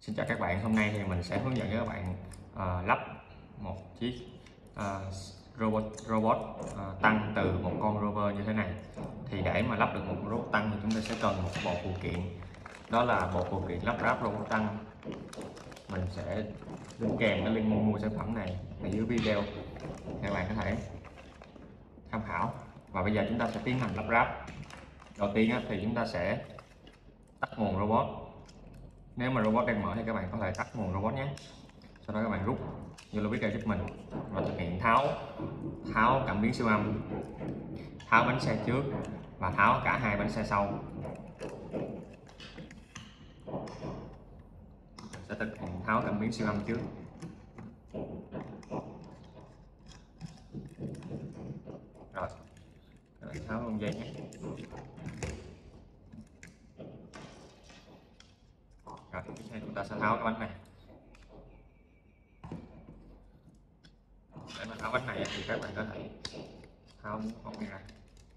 Xin chào các bạn, hôm nay thì mình sẽ hướng dẫn cho các bạn lắp một chiếc robot tăng từ một con rover như thế này. Thì để mà lắp được một robot tăng thì chúng ta sẽ cần một bộ phụ kiện, đó là bộ phụ kiện lắp ráp robot tăng. Mình sẽ đính kèm cái link mua sản phẩm này ở dưới video, các bạn có thể tham khảo. Và bây giờ chúng ta sẽ tiến hành lắp ráp. Đầu tiên thì chúng ta sẽ tắt nguồn robot. Nếu mà robot đang mở thì các bạn có thể tắt nguồn robot nhé. Sau đó các bạn rút vô vít ra giúp mình và thực hiện tháo cảm biến siêu âm, tháo bánh xe trước và tháo cả hai bánh xe sau. Mình sẽ thực hiện tháo cảm biến siêu âm trước. Rồi, các bạn tháo luôn dây nhé. Rồi, tiếp theo chúng ta sẽ tháo cái bánh này. Để mà tháo bánh này thì các bạn có thể tháo ống này ra.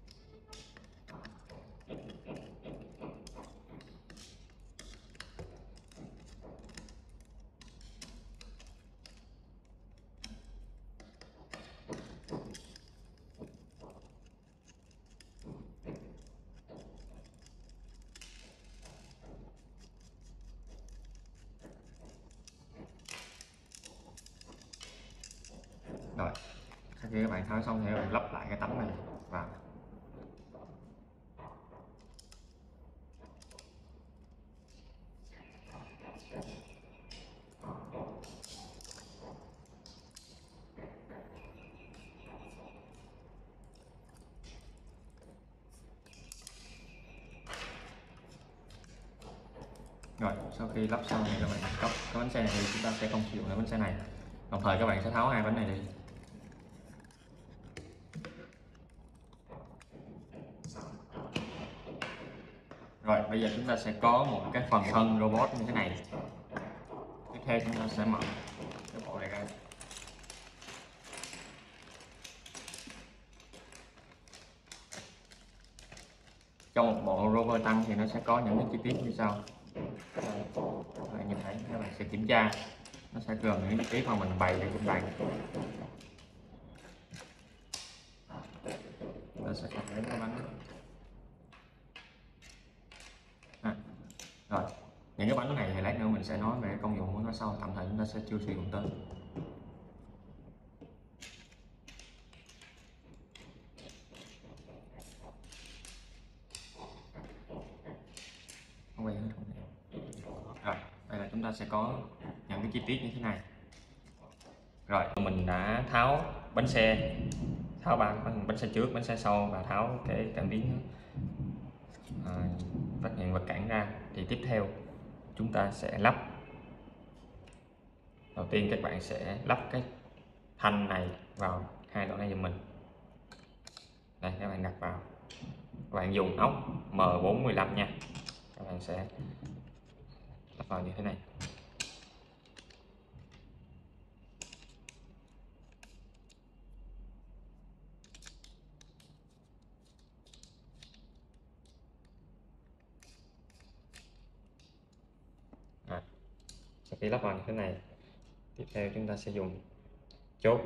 Rồi, sau khi các bạn tháo xong thì các bạn lắp lại cái tấm này vào. Rồi, sau khi lắp xong thì các bạn cất cái bánh xe này đi, chúng ta sẽ không sử dụng cái bánh xe này. Đồng thời các bạn sẽ tháo hai bánh này đi. Rồi, bây giờ chúng ta sẽ có một cái phần thân robot như thế này. Tiếp theo chúng ta sẽ mở cái bộ này ra. Trong một bộ rover tăng thì nó sẽ có những cái chi tiết như sau. Các bạn nhìn thấy, các bạn sẽ kiểm tra, nó sẽ gồm những chi tiết mà mình bày ra trên bàn. Chúng ta sẽ cắt đến cái bánh. Rồi, những cái bánh này thì lát nữa mình sẽ nói về công dụng của nó sau, tạm thời chúng ta sẽ chưa sử dụng tới. Rồi, đây là chúng ta sẽ có những cái chi tiết như thế này. Rồi, mình đã tháo bánh xe, tháo bánh xe trước, bánh xe sau và tháo cái cảm biến phát hiện vật cản ra. Thì tiếp theo chúng ta sẽ lắp. Đầu tiên các bạn sẽ lắp cái thanh này vào hai lỗ này giùm mình. Đây, các bạn đặt vào. Các bạn dùng ốc M415 nha. Các bạn sẽ lắp vào như thế này. Sau khi lắp vào như thế này, tiếp theo chúng ta sẽ dùng chốt.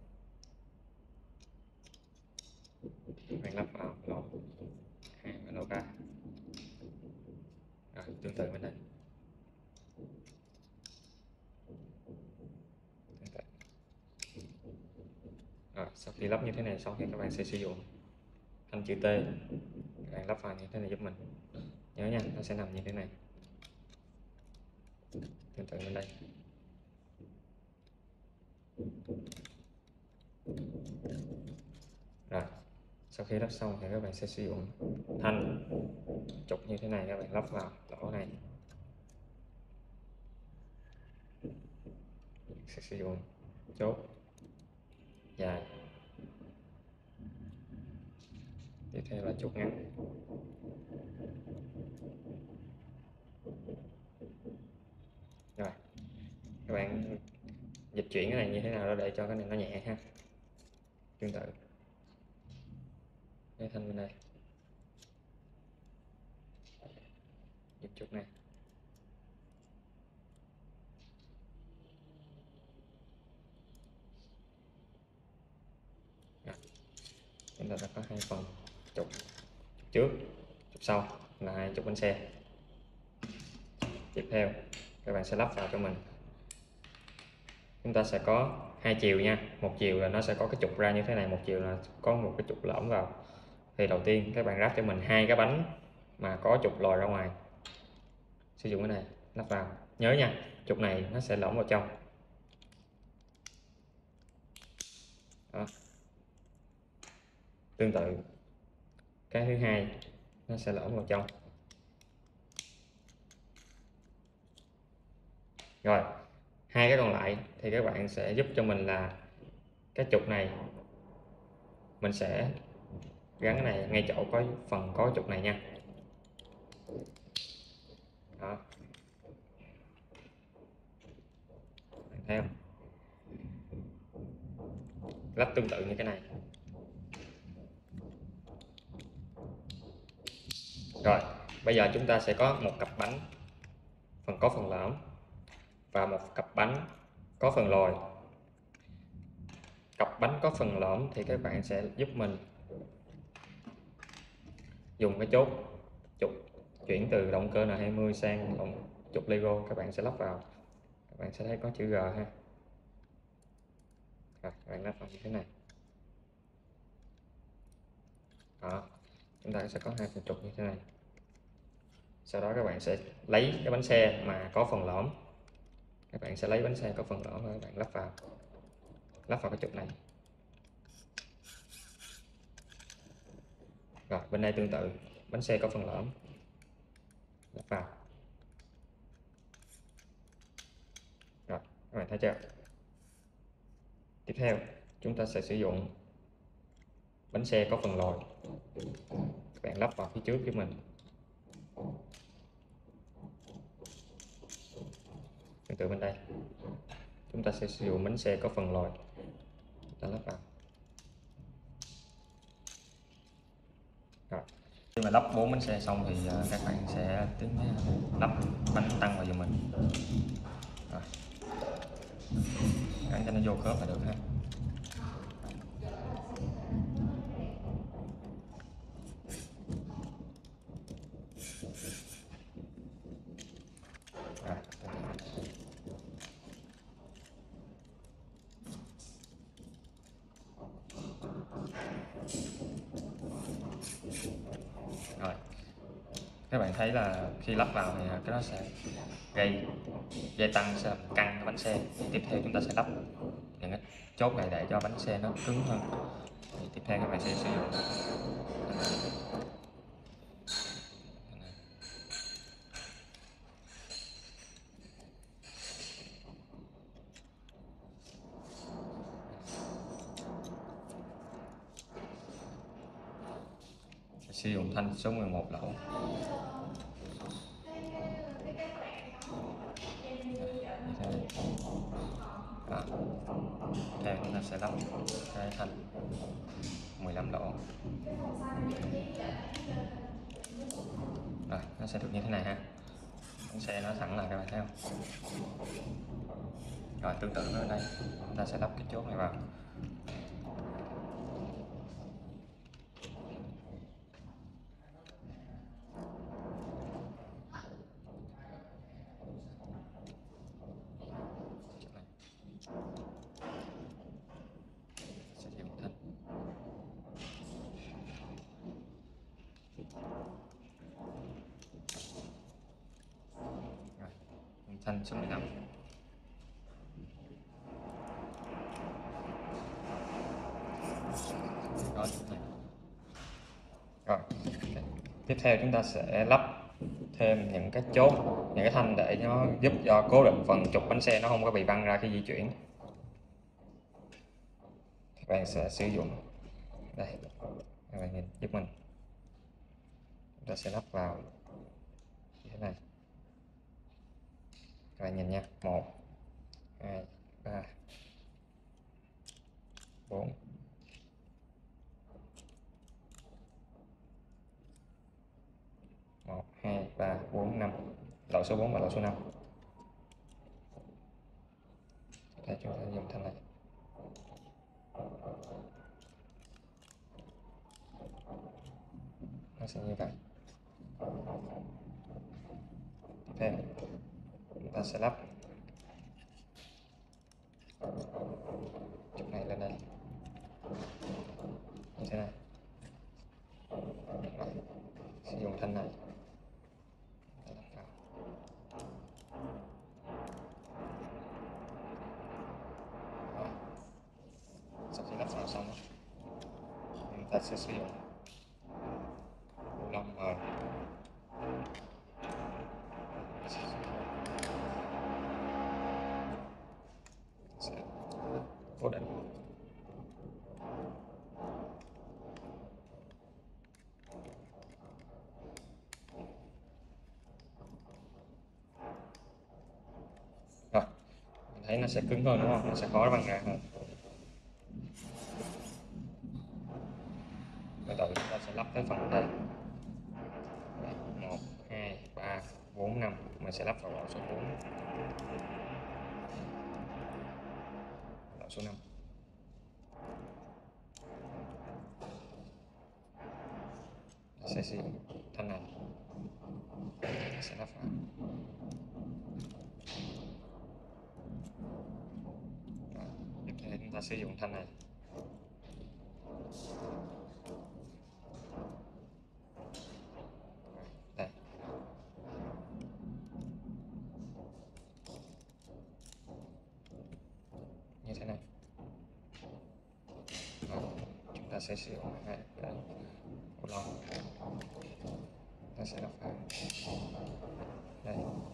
Bạn lắp vào lỗ 2 và lỗ 3. Rồi, tương tự bên đây. Rồi, sau khi lắp như thế này xong thì các bạn sẽ sử dụng thanh chữ T. Các bạn lắp vào như thế này giúp mình. Nhớ nha, nó sẽ nằm như thế này. Tương tự bên đây. Rồi, sau khi lắp xong thì các bạn sẽ sử dụng thanh trục như thế này, các bạn lắp vào lỗ này. Sẽ sử dụng chốt dài, tiếp theo là chốt ngắn. Rồi, các bạn dịch chuyển cái này như thế nào đó để cho cái này nó nhẹ ha. Tương tự cái thanh bên đây, dịch chút này. chúng ta đã có 2 phần trục trước, trục sau là 2 trục bánh xe. Tiếp theo các bạn sẽ lắp vào cho mình. Chúng ta sẽ có 2 chiều nha, một chiều là nó sẽ có cái trục ra như thế này, một chiều là có một cái trục lõm vào. Thì đầu tiên các bạn ráp cho mình 2 cái bánh mà có trục lòi ra ngoài, sử dụng cái này lắp vào. Nhớ nha, trục này nó sẽ lõm vào trong. Đó. Tương tự cái thứ hai nó sẽ lõm vào trong. Rồi, 2 cái còn lại thì các bạn sẽ giúp cho mình là cái trục này mình sẽ gắn cái này ngay chỗ có phần có trục này nha. Đó. Bạn thấy không? Lắp tương tự như cái này. Rồi, bây giờ chúng ta sẽ có một cặp bánh có phần lõm và một cặp bánh có phần lồi. Cặp bánh có phần lõm thì các bạn sẽ giúp mình dùng cái chốt trục chuyển từ động cơ N20 sang trục Lego, các bạn sẽ lắp vào. Các bạn sẽ thấy có chữ G ha. Rồi, các bạn lắp vào như thế này. Đó, chúng ta sẽ có 2 phần trục như thế này. Sau đó các bạn sẽ lấy cái bánh xe mà có phần lõm, các bạn sẽ lấy bánh xe có phần lõm và các bạn lắp vào cái trục này. Rồi, bên đây tương tự, bánh xe có phần lõm lắp vào. Rồi, các bạn thấy chưa? Tiếp theo chúng ta sẽ sử dụng bánh xe có phần lồi, các bạn lắp vào phía trước của mình. Tương tự bên đây chúng ta sẽ sử dụng bánh xe có phần lồi, chúng ta lắp vào. Rồi, khi mà lắp 4 bánh xe xong thì các bạn sẽ tiến lắp bánh tăng vào giùm mình. Rồi, gắn cho nó vô khớp là được ha. Rồi, các bạn thấy là khi lắp vào thì cái nó sẽ gây dây tăng sẽ làm căng cái bánh xe. Tiếp theo chúng ta sẽ lắp những cái chốt này để cho bánh xe nó cứng hơn. Thì tiếp theo các bạn sẽ sử dụng thanh số 11 lỗ. Đó. Theo chúng ta sẽ lắp cái thanh 15 lỗ. Rồi, nó sẽ được như thế này ha. Bánh xe nó thẳng lại, các bạn thấy không? Rồi, tương tự ở đây chúng ta sẽ lắp cái chốt này vào. Sẽ dùng thanh. Rồi, thanh số 15. Rồi, tiếp theo chúng ta sẽ lắp thêm những cái chốt, những cái thanh để nó giúp cho cố định phần trục bánh xe nó không có bị văng ra khi di chuyển. Các bạn sẽ sử dụng đây, các bạn nhìn giúp mình, chúng ta sẽ lắp vào như thế này. Các bạn nhìn nha, 1 2 3 4 1 2 3 4 5, lỗ số 4 và lỗ số 5. Đây, chúng ta dùng thanh này. nó sẽ như vậy. Tiếp theo chúng ta sẽ lắp chụp này lên đây như thế này. Rồi, sử dụng thanh này để lắp vào. Rồi, sau khi lắp vào xong chúng ta sẽ sử dụng bu lông mờ sẽ cố định. Rồi, mình thấy nó sẽ cứng hơn đúng không? Nó sẽ khó băng ra hơn. Bắt đầu chúng ta sẽ lắp cái phần đây. 1, 2, 3, 4, 5. Mình sẽ lắp vào lỗ số 4. Lỗ số 5. Sẽ sử dụng thanh này. Mình sẽ lắp vào. Rồi, tiếp theo chúng ta sử dụng thanh này. Đây. Như thế này. Rồi, chúng ta sẽ sử dụng cái bu lông. Ta sẽ lắp vào đây.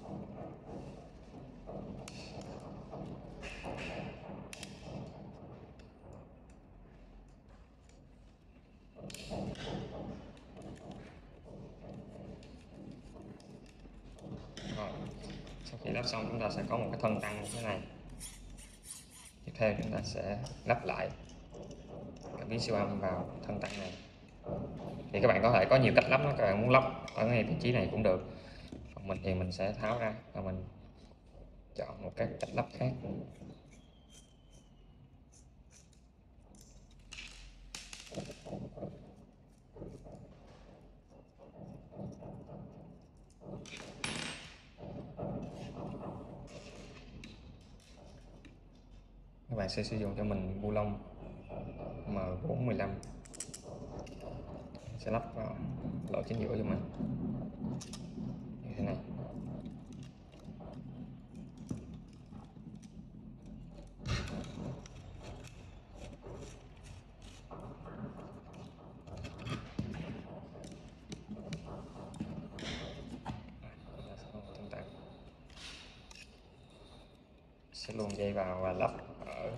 Rồi, sau khi lắp xong chúng ta sẽ có một cái thân tăng như thế này. Tiếp theo chúng ta sẽ lắp lại cảm biến siêu âm vào thân tăng này. Thì các bạn có thể có nhiều cách lắp nó, các bạn muốn lắp ở ngay vị trí này cũng được. Còn mình thì mình sẽ tháo ra và mình chọn một cái cách lắp khác. Các bạn sẽ sử dụng cho mình bu lông M415 sẽ lắp vào lỗ chính giữa cho mình như thế này. Sẽ luồn dây vào và lắp ở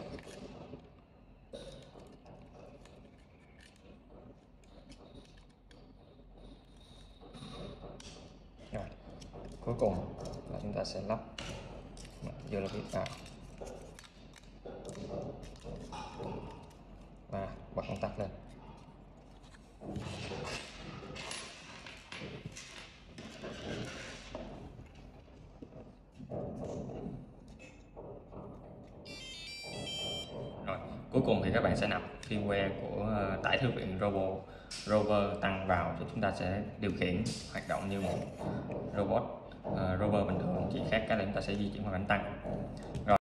rồi. Cuối cùng là chúng ta sẽ lắp vô là vào và bật công tắc lên. Rồi, cuối cùng thì các bạn sẽ nạp firmware của tải thư viện Rover tăng vào thì chúng ta sẽ điều khiển hoạt động như một robot Rover bình thường, chỉ khác cái là chúng ta sẽ di chuyển qua bánh tăng. Rồi.